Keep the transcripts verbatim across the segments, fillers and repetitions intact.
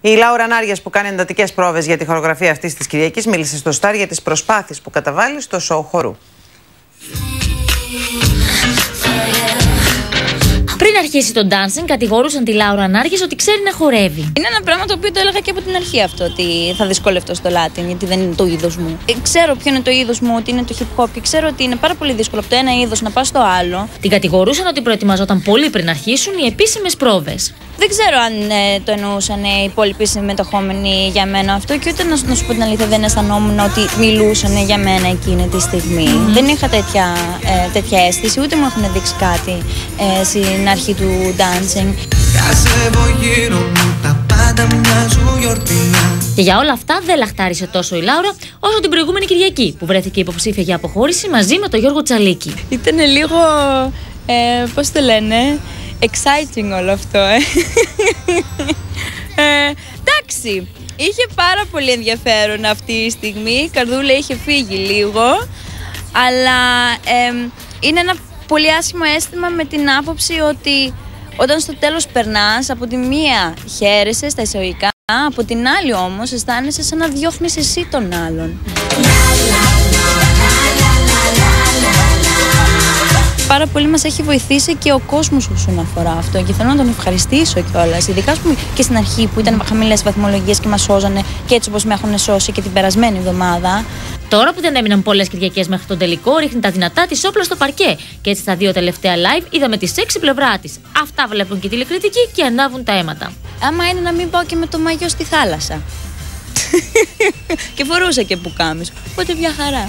Η Λάουρα Νάργιας, που κάνει εντατικές πρόβες για τη χορογραφία αυτής της Κυριακής, μίλησε στο Σταρ για τις προσπάθειες που καταβάλει στο σοου χορού. Πριν αρχίσει το dancing, κατηγορούσαν τη Λάουρα Νάργιας ότι ξέρει να χορεύει. Είναι ένα πράγμα το οποίο το έλεγα και από την αρχή αυτό, ότι θα δυσκολευτώ στο Latin, γιατί δεν είναι το είδος μου. Ε, ξέρω ποιο είναι το είδος μου, ότι είναι το hip hop, και ξέρω ότι είναι πάρα πολύ δύσκολο από το ένα είδος να πάω στο άλλο. Την κατηγορούσαν ότι προετοιμαζόταν πολύ πριν αρχίσουν οι επίσημες πρόβες. Δεν ξέρω αν ε, το εννοούσαν οι υπόλοιποι συμμετοχόμενοι για μένα αυτό, και ούτε να, να σου πω την αλήθεια, δεν αισθανόμουν ότι μιλούσαν για μένα εκείνη τη στιγμή. Mm. Δεν είχα τέτοια, ε, τέτοια αίσθηση, ούτε μου έχουν δείξει κάτι ε, στην αρχή του dancing. Και για όλα αυτά δεν λαχτάρισε τόσο η Λάουρα όσο την προηγούμενη Κυριακή, που βρέθηκε υποψήφια για αποχώρηση μαζί με τον Γιώργο Τσαλίκη. Ήταν λίγο, ε, πώς το λένε, exciting όλο αυτό, ε. ε εντάξει, είχε πάρα πολύ ενδιαφέρον αυτή η στιγμή, η καρδούλα είχε φύγει λίγο, αλλά ε, είναι ένα πολύ άσχημο αίσθημα με την άποψη ότι όταν στο τέλος περνάς, από τη μία χαίρεσαι στα εισαγωγικά, από την άλλη όμως αισθάνεσαι σαν να διώχνεις εσύ τον άλλον. Πάρα πολύ μας έχει βοηθήσει και ο κόσμος όσον αφορά αυτό, και θέλω να τον ευχαριστήσω κιόλας. Ειδικά, ας πούμε, και στην αρχή που ήταν χαμηλές βαθμολογίες και μας σώζανε, και έτσι όπως με έχουν σώσει και την περασμένη εβδομάδα. Τώρα που δεν έμειναν πολλές Κυριακές μέχρι τον τελικό, ρίχνει τα δυνατά της όπλα στο παρκέ. Και έτσι στα δύο τελευταία live είδαμε τη σεξι πλευρά της. Αυτά βλέπουν και τηλεκριτικοί και ανάβουν τα αίματα. Άμα είναι να μην πάω και με το μαγιό στη θάλασσα. Και φορούσα και πουκάμισο. Οπότε μια χαρά.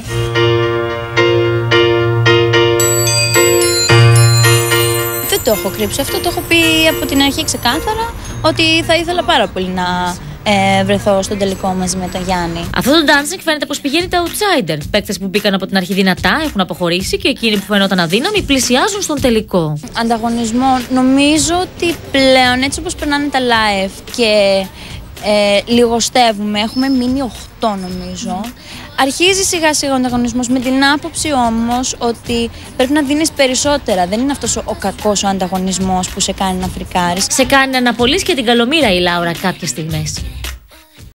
Δεν το έχω κρύψει αυτό, το έχω πει από την αρχή ξεκάθαρα, ότι θα ήθελα πάρα πολύ να ε, βρεθώ στον τελικό μαζί με τον Γιάννη. Αυτό το dancing φαίνεται πως πηγαίνει τα outsider. Παίκτες που μπήκαν από την αρχή δυνατά έχουν αποχωρήσει, και εκείνοι που φαινόταν αδύναμοι πλησιάζουν στον τελικό. Ανταγωνισμό, νομίζω ότι πλέον έτσι όπως περνάνε τα live και ε, λιγοστεύουμε, έχουμε μείνει οκτώ νομίζω. Αρχίζει σιγά σιγά ο ανταγωνισμός, με την άποψη όμως ότι πρέπει να δίνεις περισσότερα. Δεν είναι αυτός ο, ο κακός ο ανταγωνισμός που σε κάνει να φρικάρεις. Σε κάνει να αναπολύσεις και την καλομήρα η Λάουρα κάποιες στιγμές.